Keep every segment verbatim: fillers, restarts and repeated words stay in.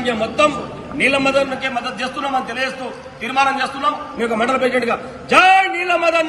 ప్రజానికం మొత్తం నీలం మదన్నకే మద్దతు చేస్తున్నామని తెలియజేస్తూ తీర్మానం చేస్తున్నాం. మీ యొక్క మండల ప్రెసిడెంట్ గా జై నీలం మదన్న,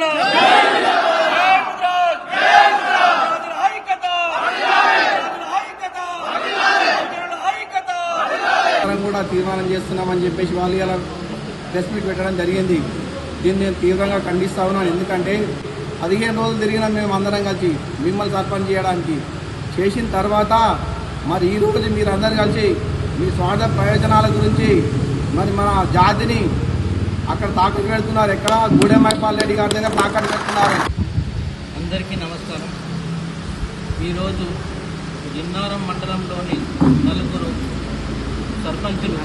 కూడా తీర్మానం చేస్తున్నామని చెప్పేసి వాళ్ళు ఇలా ప్రెస్ మీట్ పెట్టడం జరిగింది. దీన్ని నేను తీవ్రంగా ఖండిస్తా ఉన్నాను. ఎందుకంటే పదిహేను రోజులు తిరిగిన మేము అందరం కలిసి మిమ్మల్ని సర్పంచ్ చేయడానికి చేసిన తర్వాత మరి ఈరోజు మీరు అందరు కలిసి మీ స్వార్థ ప్రయోజనాల గురించి మరి మన జాతిని అక్కడ తాకట్టు పెడుతున్నారు. ఎక్కడ గూడెం మైపాల్ రెడ్డి గారి దగ్గర తాకట్టు పెడుతున్నారు. అందరికీ నమస్కారం. ఈరోజు జిన్నారం మండలంలోని నలుగురు సర్పంచులు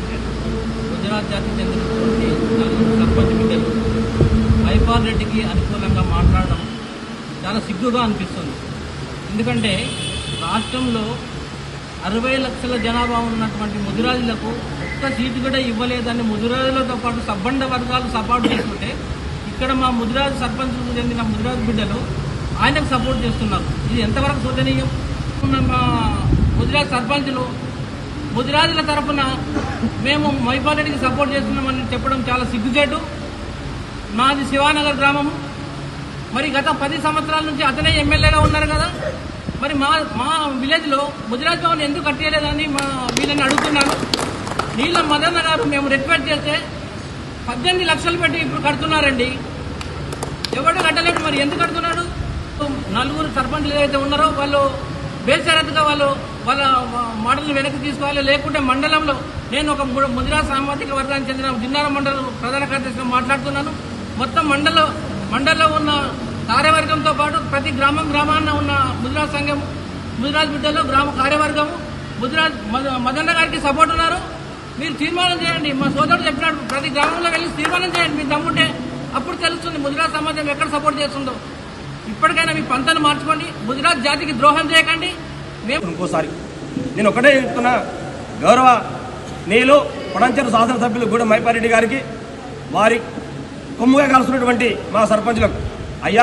గుజరాత్ జాతికి చెందినటువంటి నలుగురు సర్పంచ్ బిడ్డలు మైపాల్ రెడ్డికి అనుకూలంగా మాట్లాడడం చాలా సిగ్గుగా అనిపిస్తుంది. ఎందుకంటే రాష్ట్రంలో అరవై లక్షల జనాభా ఉన్నటువంటి ముదిరాజులకు ఒక్క సీటు కూడా ఇవ్వలేదని ముదిరాజులతో పాటు సబ్బండ వర్గాలు సపోర్ట్ చేసుకుంటే ఇక్కడ మా ముదిరాజు సర్పంచ్కు చెందిన ముదిరాజు బిడ్డలు ఆయనకు సపోర్ట్ చేస్తున్నారు. ఇది ఎంతవరకు శోచనీయం? మా ముదిరాజు సర్పంచులు ముదిరాజుల తరఫున మేము మైపాల్ రెడ్డికి సపోర్ట్ చేస్తున్నామని చెప్పడం చాలా సిగ్గుచేటు. మాది శివానగర్ గ్రామము. మరి గత పది సంవత్సరాల నుంచి అతనే ఎమ్మెల్యేగా ఉన్నారు కదా. మరి మా మా విలేజ్లో ముదిరాజ్ భవన్ ఎందుకు కట్టేయలేదని మా వీళ్ళని అడుగుతున్నాను. నీలం మదన్న గారు మేము రిక్వెస్ట్ చేస్తే పద్దెనిమిది లక్షలు పెట్టి ఇప్పుడు కడుతున్నారండి. ఎవడు కట్టలేదు, మరి ఎందుకు కడుతున్నాడు? నలుగురు సర్పంచ్లు ఏదైతే ఉన్నారో వాళ్ళు బేషరతుగా వాళ్ళు వాళ్ళ మాటలను వెనక్కి తీసుకోవాలి. లేకుంటే మండలంలో నేను ఒక ముదిరాజ్ సామాజిక వర్గానికి చెందిన జిన్నారం మండలం ప్రధాన కార్యదర్శిగా మాట్లాడుతున్నాను. మొత్తం మండల మండలంలో ఉన్న కార్యవర్గంతో పాటు ప్రతి గ్రామం గ్రామాన్న ఉన్న ముదిరాజ్ సంఘం, ముదిరాజ్ బిడ్డలు, గ్రామ కార్యవర్గము ముదిరాజ్ మదన్న గారికి సపోర్ట్ ఉన్నారు. మీరు తీర్మానం చేయండి. మా సోదరుడు చెప్పినాడు, ప్రతి గ్రామంలో వెళ్ళి తీర్మానం చేయండి. మీరు దమ్ముంటే అప్పుడు తెలుస్తుంది ముదిరాజ్ సమాజం ఎక్కడ సపోర్ట్ చేస్తుందో. ఇప్పటికైనా మీ పంతను మార్చుకోండి. ముదిరాజ్ జాతికి ద్రోహం చేయకండి. మేము ఇంకోసారి నేను ఒకటే చెప్తున్నా, గౌరవ నేను పొడంచెరు శాసనసభ్యులు గూడెం మైపాల్ రెడ్డి గారికి, వారి కొమ్ముగా కలుస్తున్నటువంటి మా సర్పంచులకు, అయ్యా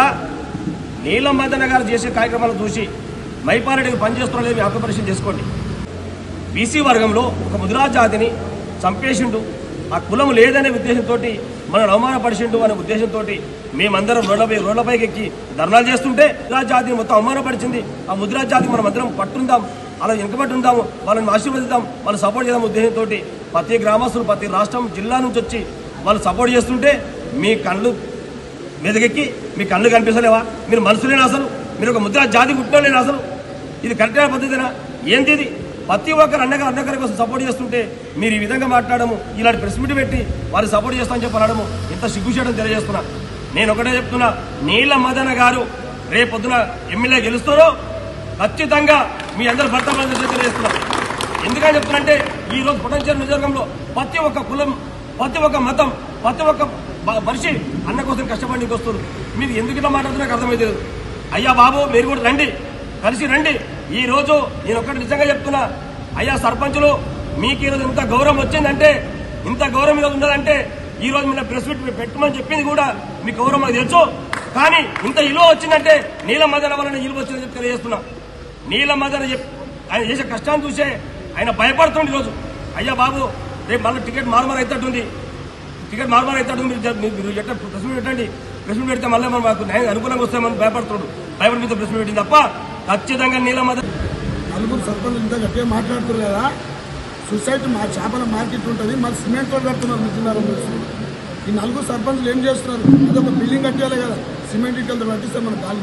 నీలం మదన్న గారు చేసే కార్యక్రమాలు చూసి మైపాల్ రెడ్డికి పనిచేస్తున్నా లేదు ఆత్మపరిశీలన చేసుకోండి. బీసీ వర్గంలో ఒక ముదిరాజ్ జాతిని చంపేసిండు, ఆ కులం లేదనే ఉద్దేశంతో మనల్ని అవమానపరిచిండు అనే ఉద్దేశంతో మేమందరం రోడ్లపై రోడ్లపైకి ఎక్కి ధర్నాలు చేస్తుంటే ముదిరాజ్ జాతిని మొత్తం అవమానపరిచింది. ఆ ముదిరాజ్ జాతికి మనం అందరం పట్టుందాం, అలా వెనుకబట్టి ఉందాము, వాళ్ళని ఆశీర్వదిద్దాం, వాళ్ళు సపోర్ట్ చేద్దాం ఉద్దేశంతో ప్రతి గ్రామస్తులు ప్రతి రాష్ట్రం జిల్లా నుంచి వచ్చి వాళ్ళు సపోర్ట్ చేస్తుంటే మీ కళ్ళు మీదకెక్కి మీ కళ్ళు కనిపిస్తలేవా? మీరు మనసులేనా? అసలు మీరు ఒక ముద్ర జాతి పుట్టలేనా? అసలు ఇది కరెక్టైన పద్ధతినా? ఏంటి ఇది? ప్రతి ఒక్కరు అన్నగారు అన్నగారి కోసం సపోర్ట్ చేస్తుంటే మీరు ఈ విధంగా మాట్లాడము, ఇలాంటి ప్రెస్ మీట్ పెట్టి వారు సపోర్ట్ చేస్తామని చెప్పి అనడము ఇంత సిగ్గుచేయడం తెలియజేస్తున్నా. నేను ఒకటే చెప్తున్నా, నీలం మదన్న గారు రేపొద్దున ఎమ్మెల్యే గెలుస్తారో ఖచ్చితంగా మీ అందరు భర్త తెలియజేస్తున్నా. ఎందుకని చెప్తున్నంటే ఈ రోజు పొటెన్షియల్ నియోజకవర్గంలో ప్రతి ఒక్క కులం, ప్రతి ఒక్క మతం, ప్రతి ఒక్క మనిషి అన్న కోసం కష్టపడి వస్తారు. మీరు ఎందుకు ఇట్లా మాట్లాడుతున్నా నాకు అర్థమైతే లేదు. అయ్యా బాబు మీరు కూడా రండి, కలిసి రండి. ఈ రోజు నేను ఒక్కటి నిజంగా చెప్తున్నా, అయ్యా సర్పంచులు మీకు ఈరోజు ఇంత గౌరవం వచ్చిందంటే, ఇంత గౌరవం ఈరోజు ఉన్నదంటే ఈ రోజు మీరు ప్రెస్ మీట్ పెట్టమని చెప్పింది కూడా మీ గౌరవం నాకు తెలుసు. కానీ ఇంత ఇలువ వచ్చిందంటే నీలం మదన్న వలన ఇలువ వచ్చిందని చెప్పి తెలియజేస్తున్నా. నీలం మదన్న ఆయన చేసే కష్టాన్ని చూసే ఆయన భయపడుతుంది ఈరోజు. అయ్యా బాబు రేపు మళ్ళీ టికెట్ మారుమారు అవుతాటుంది, టికెట్ మారుమారు అవుతాడు, మీరు మీరు ఎట్లా ప్రెస్ మీట్ పెట్టండి, ప్రెస్ మీట్ పెడితే మళ్ళీ మాకు న్యాయం అనుకూలంగా వస్తామని భయపడుతున్నాడు. భయపడి మీద ప్రెస్ మీట్ పెట్టింది తప్ప ఖచ్చితంగా నీలం మదన్న నలుగురు సర్పంచ్ ఇంత గట్టిగా మాట్లాడుతున్నారు కదా. సొసైటీ మా చేపల మార్కెట్ ఉంటుంది, మరి సిమెంట్ తోటి కడుతున్నారు మిత్రులారు. ఈ నలుగురు సర్పంచ్లు ఏం చేస్తున్నారు? అదొక బిల్డింగ్ కట్టేయాలి కదా, సిమెంట్ ఇక్కలతో పట్టిస్తే మన కాలు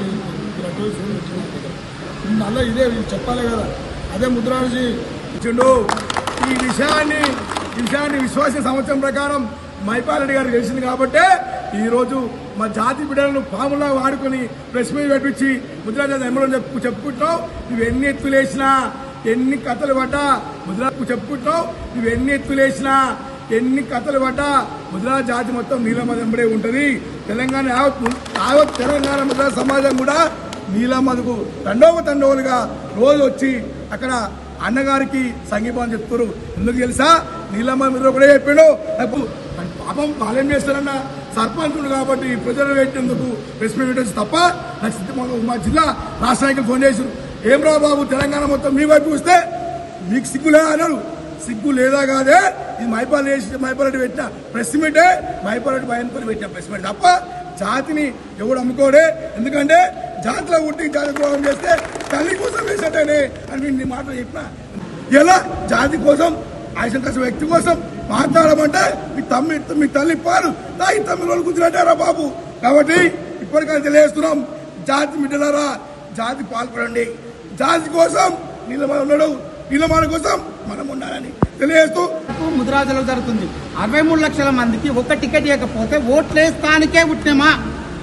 మళ్ళీ ఇదే చెప్పాలి కదా. అదే ముద్రాజీ ఇచ్చిండు. ఈ విషయాన్ని ఈ విషయాన్ని విశ్వాస సంవత్సరం ప్రకారం మైపాల్ రెడ్డి గారు చేసింది కాబట్టి ఈరోజు మా జాతి బిడ్డలను పాములా వాడుకొని ప్రెస్ మీట్ పెట్టించి ముద్రాజాతి ఎమ్మెల్యే చెప్పు చెప్పుకుంటున్నావు. నువ్వు ఎన్ని ఎత్తులేసినా, ఎన్ని కథలు పడ్డా ముద్రాకు చెప్పుకుంటున్నావు. నువ్వు ఎన్ని ఎత్తులేసినా, ఎన్ని కథలు పడ్డా ముద్రాజ్ జాతి మొత్తం నీలమదెంబడే ఉంటుంది. తెలంగాణ యావత్ తెలంగాణ ముద్రాజ్ సమాజం కూడా నీలమదకు తండోవ తండోలుగా రోజు వచ్చి అక్కడ అన్నగారికి సంఘీభావం చెప్తారు. ఎందుకు తెలుసా? నీలమ్మ మీరు కూడా చెప్పాడు. పాపం వాళ్ళేం చేస్తారన్న సర్పంచుడు కాబట్టి ప్రజలు పెట్టేందుకు ప్రెస్ మీట్ పెట్టేసి తప్ప మా జిల్లా రాష్ట్ర నాయకులు ఫోన్ చేశారు. ఏం రా బాబు తెలంగాణ మొత్తం మీ వైపు వస్తే మీకు సిగ్గులే అన్నారు. సిగ్గు లేదా కాదే ఇది మైపాల్ చేసి మైపాల్ పెట్టిన ప్రెస్ మీటే మైపాల్ భయపడి పెట్టిన ప్రెస్ మీట్ తప్ప జాతిని ఎవడు అమ్ముకోడే. ఎందుకంటే జాతిలో ఉంటే జాతి ద్రోహం చేస్తే తల్లి కోసం వేసేటనే అని నీ మాటలు చెప్పిన. ఎలా జాతి కోసం ఆయుషం కోసం వ్యక్తి కోసం మాట్లాడమంటే మీ తమ్మి మీ తల్లి పాలు తాగి తమ్మి రోజులు కూర్చున్నట్టారా బాబు. కాబట్టి ఇప్పటికైనా తెలియజేస్తున్నాం, జాతి బిడ్డలారా జాతి పాల్పడండి. జాతి కోసం నిలబడి ఉండడు, నిలబడి కోసం మనం ఉండాలని తెలియజేస్తూ ముదిరాజులో జరుగుతుంది. అరవై మూడు లక్షల మందికి ఒక్క టికెట్ ఇవ్వకపోతే ఓట్లేస్తానికే పుట్టినమా?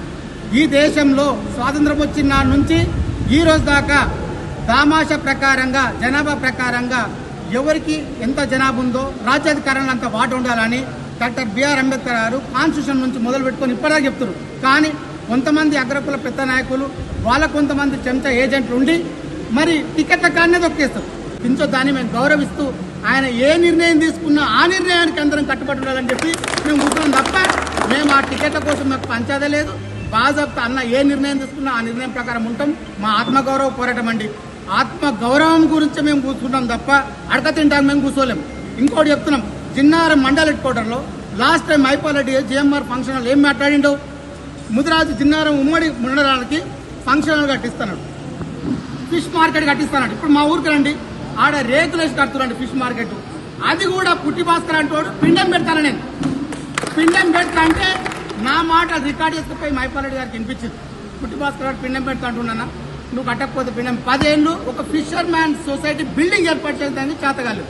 ఈ దేశంలో స్వాతంత్రం వచ్చిన నాటి నుంచి ఈ రోజు దాకా దామాష ప్రకారంగా జనాభా ప్రకారంగా ఎవరికి ఎంత జనాభా ఉందో రాజ్యాధికారంలో అంత వాట ఉండాలని డాక్టర్ బిఆర్ అంబేద్కర్ గారు కాన్స్టిట్యూషన్ నుంచి మొదలు పెట్టుకొని ఇప్పటిదాకా చెప్తున్నారు. కానీ కొంతమంది అగ్రకుల పెద్ద నాయకులు వాళ్ళ కొంతమంది చెంచా ఏజెంట్లు ఉండి మరి టికెట్ల కాడనే దొక్కేస్తారు. పించో దాన్ని మేము గౌరవిస్తూ ఆయన ఏ నిర్ణయం తీసుకున్నా ఆ నిర్ణయానికి అందరం కట్టుబడి ఉండాలని చెప్పి మేము కూర్చున్నాం తప్ప మేము ఆ టికెట్ల కోసం మాకు పంచాదే లేదు. బాజాబ్తా అన్న ఏ నిర్ణయం తీసుకున్నా ఆ నిర్ణయం ప్రకారం ఉంటాం. మా ఆత్మగౌరవ పోరాటం అండి. ఆత్మ గౌరవం గురించి మేము కూర్చుంటాం తప్ప అడక తింటాం మేము కూర్చోలేము. ఇంకోటి చెప్తున్నాం, జిన్నారం మండల హెడ్ క్వార్టర్లో last time Mahipal Reddy GMR function hall ఏం మాట్లాడిండో, ముదిరాజు జిన్నారం ఉమ్మడి మండలానికి ఫంక్షన్ హాల్ కట్టిస్తున్నాడు, ఫిష్ మార్కెట్ కట్టిస్తున్నాడు. ఇప్పుడు మా ఊరికి రండి, ఆడ రేకులు వేసి కడుతున్నాడు ఫిష్ మార్కెట్. అది కూడా పుట్టి భాస్కర్ అంటోడు పిండం పెడతాను నేను. పిండం పెడతా అంటే నా మాట రికార్డ్ చేసుకుపోయి మైపాల్ రెడ్డి గారికి వినిపించింది. పుట్టి భాస్కర్ గారు పిండం పెడతా అంటున్నానా, నువ్వు కట్టకపోతే పిండం. పదేళ్ళు ఒక ఫిషర్ మ్యాన్ సొసైటీ బిల్డింగ్ ఏర్పాటు చేద్దానికి చేతగాలి.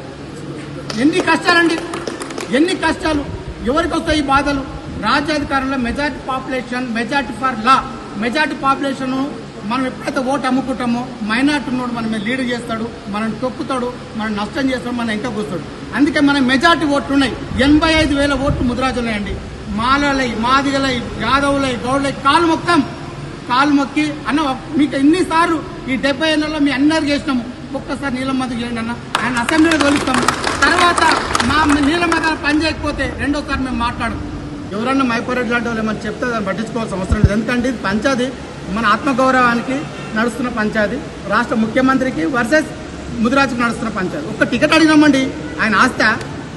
ఎన్ని కష్టాలండి, ఎన్ని కష్టాలు, ఎవరికి వస్తాయి ఈ బాధలు? రాజ్యాధికారంలో majority population, majority for law, majority population మనం ఎప్పుడైతే ఓటు అమ్ముకుంటామో మైనార్టీ ఉన్నోడు మనం లీడ్ చేస్తాడు, మనం తొక్కుతాడు, మనం నష్టం చేస్తాడు, మనం ఇంకా కూర్చోడు. అందుకే మన మెజార్టీ ఓట్లు ఉన్నాయి. ఎనభై ఐదు వేల ఓట్లు ముదిరాజులు ఉన్నాయండి. మాలలై, మాదిగలై, యాదవులై, గౌడ్లై కాలు మొత్తం కాలు మొక్కి అన్న మీకు ఎన్నిసార్లు ఈ డెబ్బై ఏళ్లలో మీ అందరు చేసినాము, ఒక్కసారి నీలమ్మది చేయండి అన్న, ఆయన అసెంబ్లీలో తోలుస్తాము. తర్వాత మా నీలమ్మద పని చేయకపోతే రెండోసారి మేము మాట్లాడము. ఎవరన్నా మైపారెడ్డి లాంటి వాళ్ళు ఏమని చెప్తే దాన్ని పట్టించుకోవాల్సిన అవసరం లేదు. ఎందుకంటే ఇది పంచాయతీ మన ఆత్మగౌరవానికి నడుస్తున్న పంచాయతీ, రాష్ట్ర ముఖ్యమంత్రికి వర్సెస్ ముదిరాజుకు నడుస్తున్న పంచాయతీ. ఒక్క టికెట్ అడిగినామండి, ఆయన ఆస్తా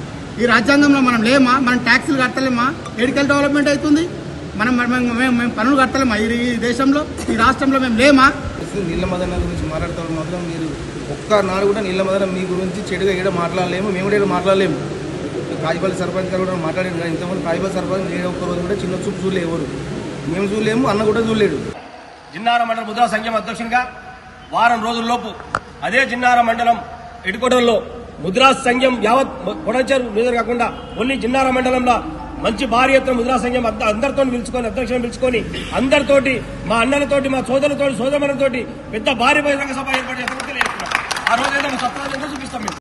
ఈ రాజ్యాంగంలో మనం లేమా? మనం ట్యాక్సులు కట్టలేమా? ఎడికల్ డెవలప్మెంట్ అవుతుంది, మనం మేము మేము పనులు కట్టలేమా? ఈ దేశంలో ఈ రాష్ట్రంలో మేము లేమా? నీళ్ళ మదన గురించి మాట్లాడతాం మాత్రం మీరు ఒక్కనాడు కూడా నీళ్ళ మదన మీ గురించి చెడుగా ఏడ మాట్లాడలేము, మేము కూడా మాట్లాడలేము. కాజిపల్లి సర్పంచ్ గారు కూడా మాట్లాడారు కదా, ఇంతమంది కాజిపల్లి సర్పంచ్ ఏ ఒక్క రోజు కూడా చిన్న చూపు చూడలే, ఎవరు మేము చూడలేము, అన్న కూడా చూడలేడు. జిన్నారం మండల ముద్రా సంఘం అధ్యక్షునిగా వారం రోజుల్లోపు అదే జిన్నారం మండలం ఎడుకోటల్లో ముద్రా సంఘం యావత్ కొడంచేరు మీద కాకుండా ఓన్లీ జిన్నారం మండలంలో మంచి భారీ ఎత్తున ముద్రా సంఘం అందరితో పిలుచుకొని అధ్యక్షులను పిలుచుకొని అందరితోటి మా అన్నలతోటి మా సోదరులతోటి సోదరులతోటి పెద్ద భారీ బహిరంగ సభ ఏర్పాటు చేస్తామని తెలియజేస్తున్నాం. ఆ రోజు ఏదో సత్తా చూపిస్తాం.